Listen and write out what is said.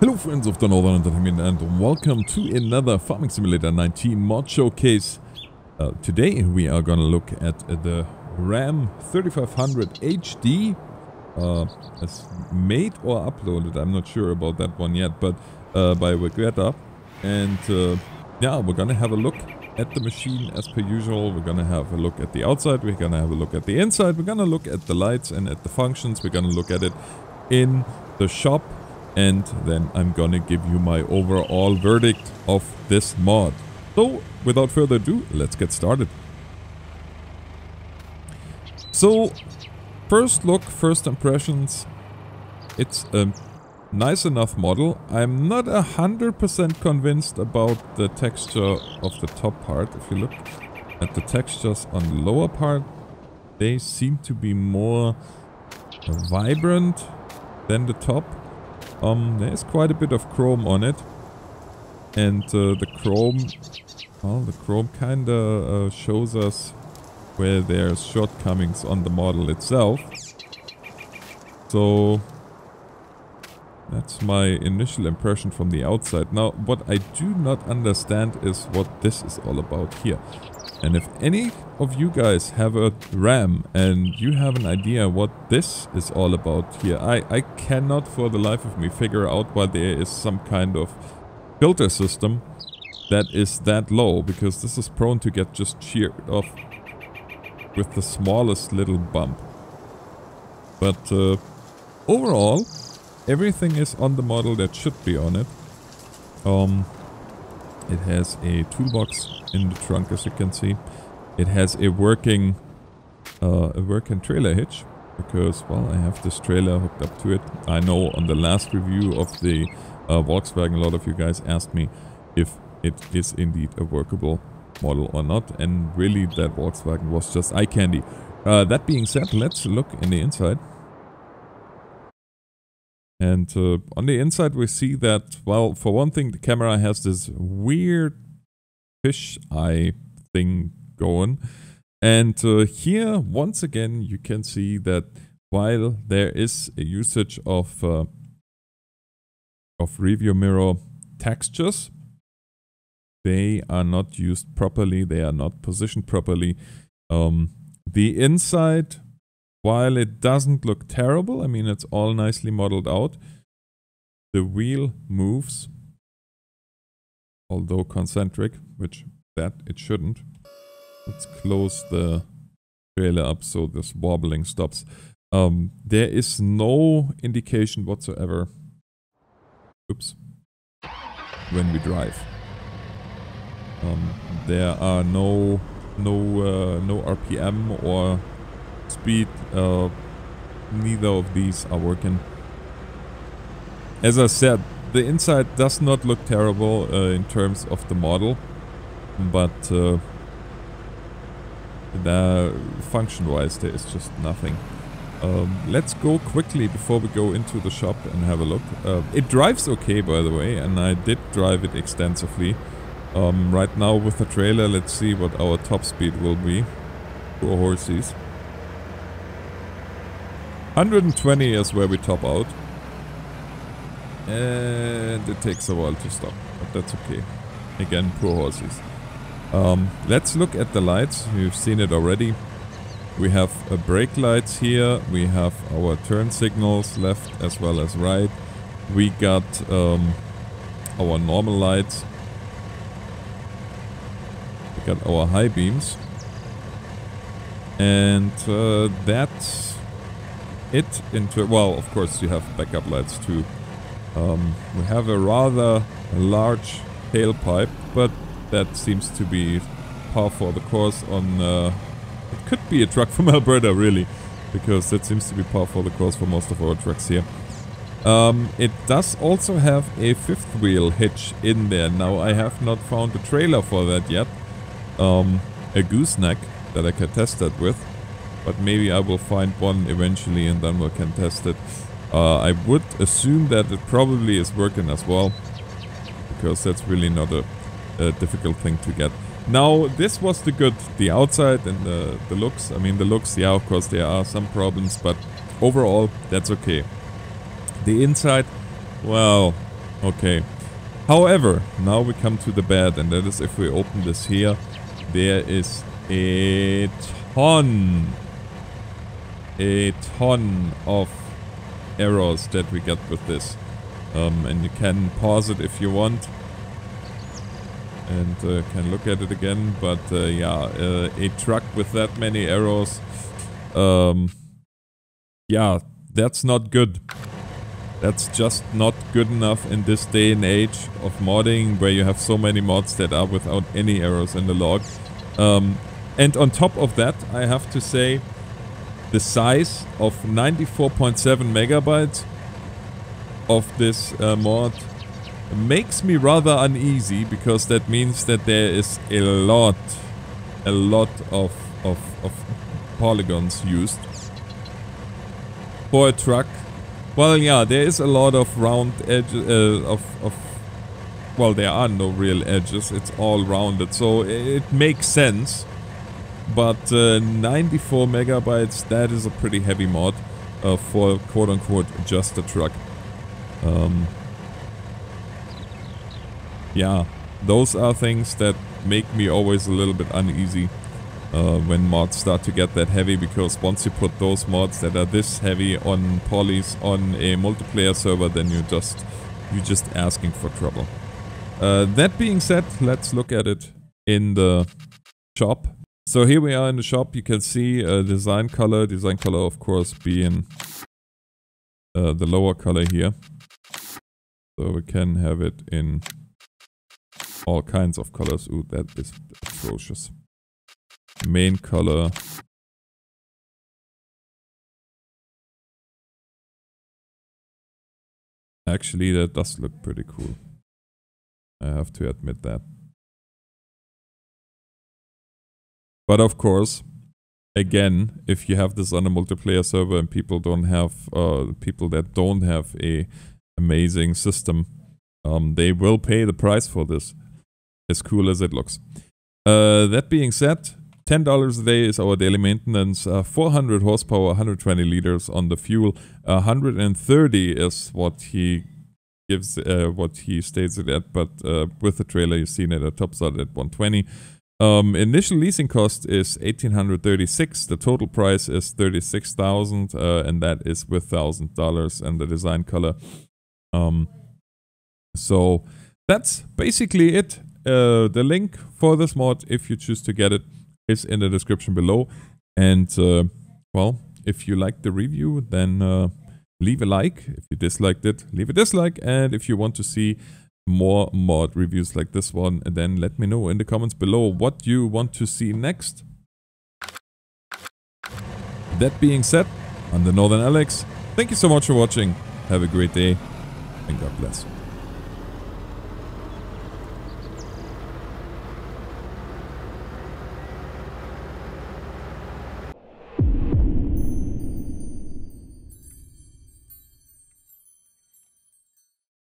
Hello friends of the Northern Entertainment and welcome to another Farming Simulator 19 mod showcase. Today we are gonna look at the Ram 3500 HD. It's made or uploaded, I'm not sure about that one yet, but by Vegeta. And yeah, we're gonna have a look at the machine as per usual. We're gonna have a look at the outside, we're gonna have a look at the inside, we're gonna look at the lights and at the functions, we're gonna look at it in the shop. And then I'm gonna give you my overall verdict of this mod. So, without further ado, let's get started. So, first look, first impressions. It's a nice enough model. I'm not 100% convinced about the texture of the top part. If you look at the textures on the lower part, they seem to be more vibrant than the top. There's quite a bit of chrome on it, and the chrome kinda shows us where there's shortcomings on the model itself. So that's my initial impression from the outside. Now, what I do not understand is what this is all about here. And if any of you guys have a RAM and you have an idea what this is all about here, I cannot for the life of me figure out why there is some kind of filter system that is that low, because this is prone to get just sheared off with the smallest little bump. But overall, everything is on the model that should be on it. It has a toolbox in the trunk, as you can see. It has a working trailer hitch, because, well, I have this trailer hooked up to it. I know on the last review of the Volkswagen, a lot of you guys asked me if it is indeed a workable model or not, and really that Volkswagen was just eye candy. That being said, let's look in the inside. And on the inside we see that, well, for one thing, the camera has this weird fish eye thing going. And here, once again, you can see that while there is a usage of review mirror textures, they are not used properly, they are not positioned properly. The inside, while it doesn't look terrible, I mean, it's all nicely modeled out, the wheel moves, although concentric, which that it shouldn't. Let's close the trailer up so this wobbling stops. There is no indication whatsoever, oops, when we drive. There are no RPM or speed, neither of these are working. As I said, the inside does not look terrible in terms of the model, but the function-wise there is just nothing. Let's go quickly before we go into the shop and have a look. It drives okay, by the way, and I did drive it extensively. Right now with the trailer, let's see what our top speed will be. Poor horsies. 120 is where we top out. And it takes a while to stop, but that's okay. Again, poor horses. Let's look at the lights. You've seen it already. We have brake lights here. We have our turn signals left as well as right. We got our normal lights. We got our high beams. And that's it. Well, of course, you have backup lights too. We have a rather large tailpipe, but that seems to be par for the course on... it could be a truck from Alberta, really, because that seems to be par for the course for most of our trucks here. It does also have a fifth wheel hitch in there. Now, I have not found a trailer for that yet. A gooseneck that I can test that with, but maybe I will find one eventually and then we can test it. I would assume that it probably is working as well, because that's really not a difficult thing to get. Now, this was the outside and the looks. I mean, the looks, yeah, of course, there are some problems, but overall, that's okay. The inside, well, Okay. However, now we come to the bad, and that is if we open this here, there is a ton of errors that we get with this. And you can pause it if you want. And can look at it again, but yeah, a truck with that many arrows, yeah, that's not good. That's just not good enough in this day and age of modding, where you have so many mods that are without any errors in the log. And on top of that, I have to say, the size of 94.7 megabytes of this mod makes me rather uneasy, because that means that there is a lot of polygons used for a truck. Well, yeah, there is a lot of round edges well, there are no real edges, it's all rounded, so it makes sense. But 94 megabytes, that is a pretty heavy mod for quote-unquote just a truck. Yeah, those are things that make me always a little bit uneasy when mods start to get that heavy, because once you put those mods that are this heavy on polys on a multiplayer server, then you're just asking for trouble. That being said, let's look at it in the shop. So here we are in the shop. You can see design color of course being the lower color here. So we can have it in all kinds of colors. Ooh, that is atrocious. Main color. Actually, that does look pretty cool. I have to admit that. But of course, again, if you have this on a multiplayer server and people don't have, people that don't have a amazing system, they will pay the price for this. As cool as it looks. That being said, $10 a day is our daily maintenance. 400 horsepower, 120 liters on the fuel. 130 is what he gives, what he states it at, but with the trailer you've seen it at tops out at 120. Initial leasing cost is $1,836. The total price is $36,000, and that is with $1,000 and the design color. So that's basically it. The link for this mod, if you choose to get it, is in the description below. And well, if you liked the review, then leave a like. If you disliked it, leave a dislike. And if you want to see more mod reviews like this one, then let me know in the comments below what you want to see next. That being said, I'm the Northern Alex. Thank you so much for watching. Have a great day and God bless.